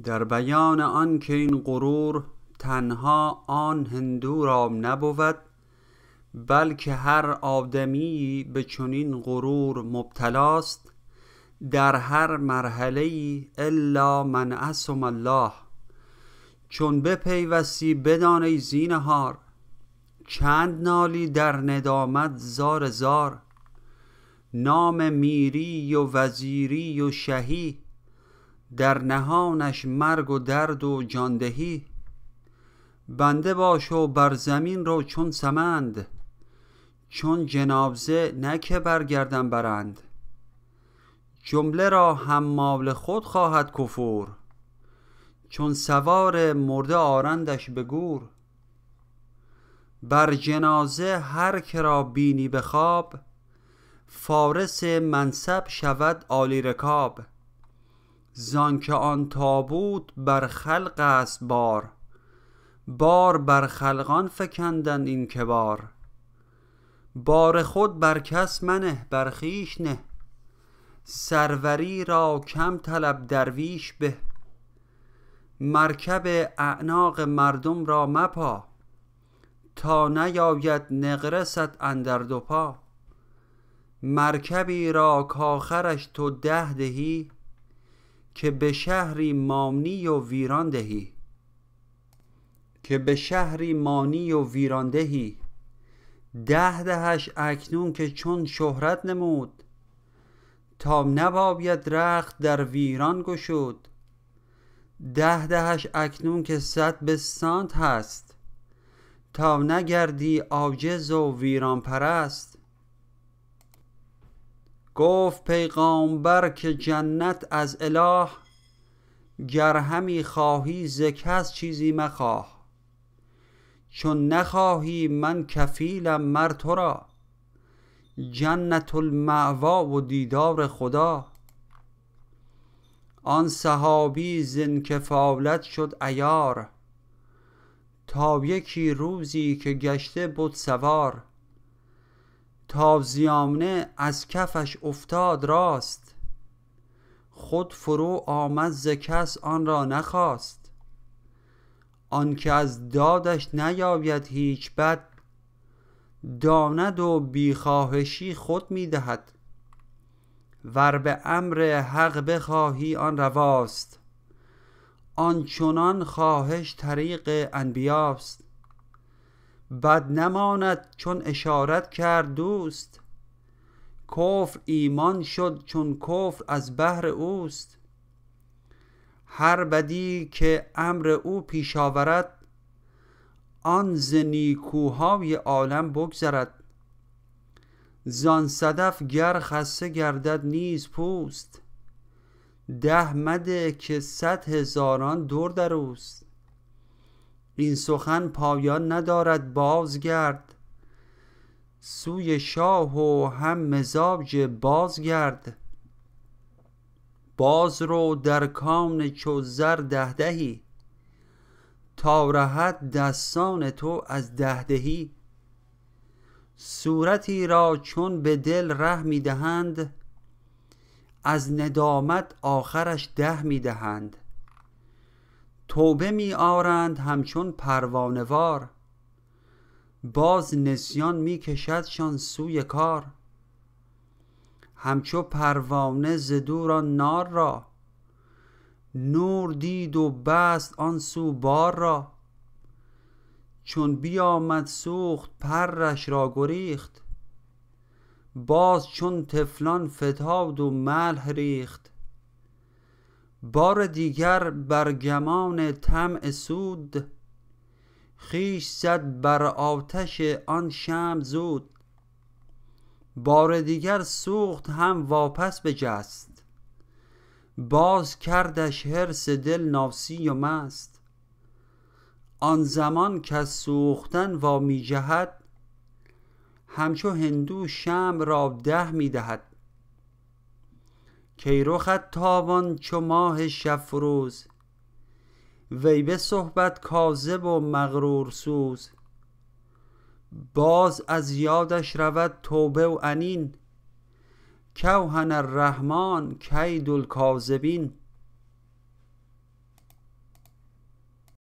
در بیان آن که این غرور تنها آن هندو را نبود، بلکه هر آدمی به چنین غرور مبتلاست، در هر مرحله‌ای الا من عصم الله. چون بپیوستی بدان ای زینهار، چند نالی در ندامت زار زار. نام میری و وزیری و شهی، در نهانش مرگ و درد و جاندهی. بنده باش و بر زمین رو چون سمند، چون جنابزه نه که برگردن برند. جمله را حمال خود خواهد کفور، چون سوار مرده آرندش به گور. بر جنازه هر که را بینی به خواب، فارس منصب شود عالی رکاب. زانکه آن تابوت بر خلق است بار، بار بر خلقان فکندند این کبار. بار خود بر کس منه بر خویش نه، سروری را کم طلب درویش به. مرکب اعناق مردم را مپا، تا نیاید نقرست اندر دو پا. مرکبی را کاخرش تو 10 دهی، که به شهری مانی و ویران دهی. که به شهری مانی و ویران دهی. 10 دهش اکنون که چون شهرت نمود، تا نباید رخت در ویران گشود. 10 دهش اکنون که 100 بستانت هست، تا نگردی عاجز و ویران پرست. گفت پیغامبر که جنت از اله، گر همی خواهی ز کس چیزی مخواه. چون نخواهی من کفیلم مر تو را، جنت المأوا و دیدار خدا. آن صحابی زین کفالت شد عیار، تا یکی روزی که گشته بد سوار. تازیانه از کفش افتاد راست، خود فرو آمد ز کس آن را نخواست. آن که از دادش نیاید هیچ بد، داند و بی خواهشی خود می دهد. ور به امر حق بخواهی آن رواست، آن چنان خواهش طریق انبیاست. بد نماند چون اشارت کرد دوست، کفر ایمان شد چون کفر از بهر اوست. هر بدی که امر او پیش آورد، آن ز نیکوهای عالم بگذرد. زان صدف گر خسته گردد نیز پوست، 10 مده که 100,000 در در اوست. این سخن پایان ندارد بازگرد، سوی شاه و هم مزاج بازگرد. باز رو در کان چو زر 10 دهی، تا رهد دستان تو از 10 دهی. صورتی را چون به دل ره می دهند، از ندامت آخرش 10 می دهند. توبه می آرند همچون پروانه وار، باز نسیان می کشدشان سوی کار. همچو پروانه ز دور آن نار را، نور دید و بست آن سو بار را. چون بیامد سوخت پرش را گریخت، باز چون طفلان فتاد و ملح ریخت. بار دیگر بر گمان طمع سود، خویش زد بر آتش آن شمع زود. بار دیگر سوخت هم واپس بجست، باز کردش حرص دل ناسی و مست. آن زمان کز سوختن وا می جهد، همچو هندو شمع را 10 می دهد. کی رخت تابان چو ماه شب فروز، وی به صحبت کاذب و مغرور سوز. باز از یادش رود توبه و انین، کوهن الرحمن کید الکاذبین.